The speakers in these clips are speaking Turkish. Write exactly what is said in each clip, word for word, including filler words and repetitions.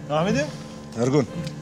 Ahmet'im. Ergun.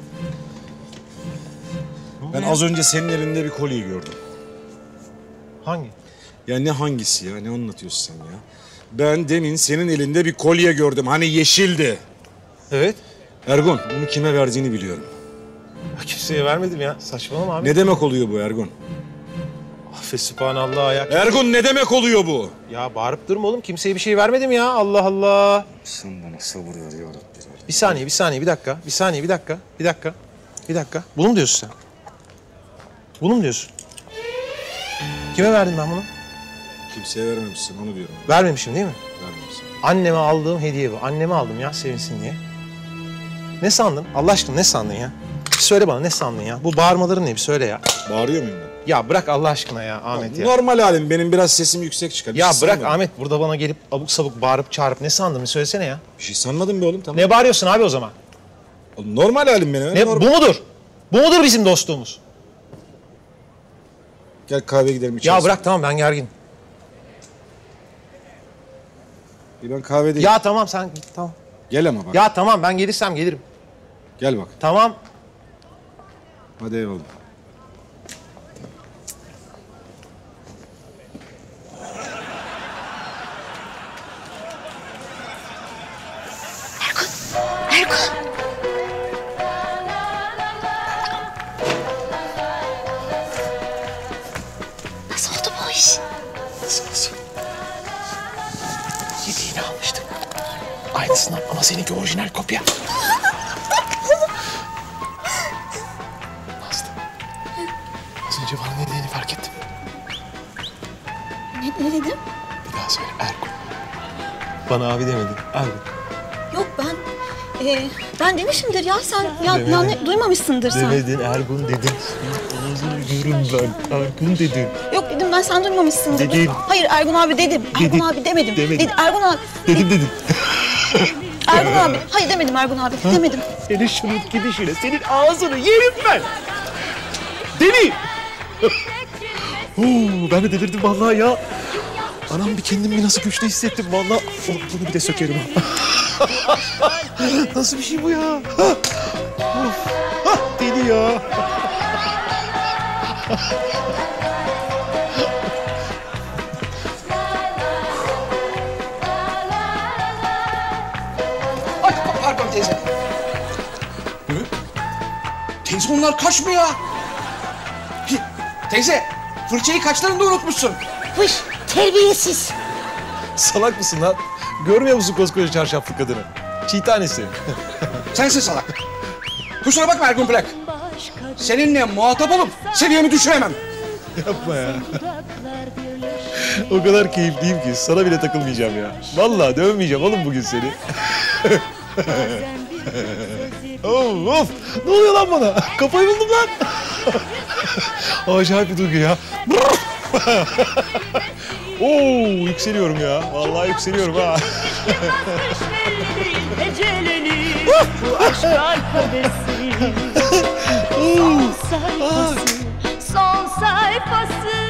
Ben az önce senin elinde bir kolyeyi gördüm. Hangi? Ya ne hangisi ya? Ne anlatıyorsun sen ya? Ben demin senin elinde bir kolye gördüm. Hani yeşildi. Evet. Ergun, bunu kime verdiğini biliyorum. Kimseye vermedim ya. Saçmalama abi. Ne demek oluyor bu Ergun? Affet sübhanallah ya. Ergun ne demek oluyor bu? Ya bağırıp durma oğlum. Kimseye bir şey vermedim ya. Allah Allah. Sen bana sabır ver ya Rabbi. Bir saniye, bir saniye, bir dakika. Bir saniye, bir dakika. Bir dakika. Bir dakika. Bunu mu diyorsun sen? Bunu mu diyorsun? Kime verdim ben bunu? Kimseye vermemişsin, onu diyorum. Vermemişim değil mi? Vermemişsin. Anneme aldığım hediye bu. Anneme aldım ya sevinsin diye. Ne sandın? Allah aşkına ne sandın ya? Bir söyle bana ne sandın ya? Bu bağırmaların ne? Bir söyle ya. Bağırıyor muyum ben? Ya bırak Allah aşkına ya Ahmet ya. Normal halim, benim biraz sesim yüksek çıkar. Bir Ya şey bırak sanmadım. Ahmet burada bana gelip abuk sabuk bağırıp çağırıp ne sandın? Bir söylesene ya. Bir şey sanmadım be oğlum, tamam. Ne bağırıyorsun abi o zaman? Oğlum, normal halim benim. Ne, normal. bu mudur? Bu mudur bizim dostluğumuz? Gel kahve gidelim içeriz. Ya bırak tamam ben gerginim. Bir ben kahve değil. Ya tamam sen git tamam. Gel ama bak. Ya tamam ben gelirsem gelirim. Gel bak. Tamam. Hadi eyvallah. Ergun! Nasıl oldu bu iş? Nasıl nasıl? Yediğini almıştım. Aynısından ama seninki orijinal kopya. Nazlı. Az önce bana ne dediğini fark ettim. Ne, ne dedim? Bir daha söyle Ergun. Bana abi demedin. Ergun. Yok ben... E, ben demişimdir ya sen ya, Demedin. ya ne, duymamışsındır sen. Demedin Ergun dedin. Ağzını yiyorum ben. Ergun dedin. Yok dedim ben sen duymamışsındır. Dedim. Hayır Ergun abi dedim. Ergun Dedin. abi demedim. Demedin. Dedi, Ergun abi. Dedim dedin. Ergun abi. Hayır demedim Ergun abi. Demedim. Senin şunun gidişine, senin ağzını yerim ben. Deli. Oo, ben de delirdim vallahi ya. Anam bir kendimi nasıl güçlü hissettim vallahi. Oh, bunu bir de sökerim. Nasıl bir şey bu ya? Of. Hah, deli ya. Ay pardon teyze. Ne? Teyze onlar kaç mı ya? Hi, teyze fırçayı kaçlarında unutmuşsun? Fış terbiyesiz. Salak mısın lan? Görmüyor musun koskoca çarşaflı kadını? Çiğ tanesi. Sensin salak. Kusura bakma Ergun Plak. Seninle muhatap olup seviyemi düşüremem. Yapma ya. O kadar keyifliyim ki sana bile takılmayacağım ya. Vallahi dövmeyeceğim oğlum bugün seni. of, of. Ne oluyor lan bana? Kafayı buldum lan. Acayip bir duygu ya. Oo, yükseliyorum ya. Vallahi yükseliyorum ha. Bu aşk alfabesi. Son sayfası, son sayfası.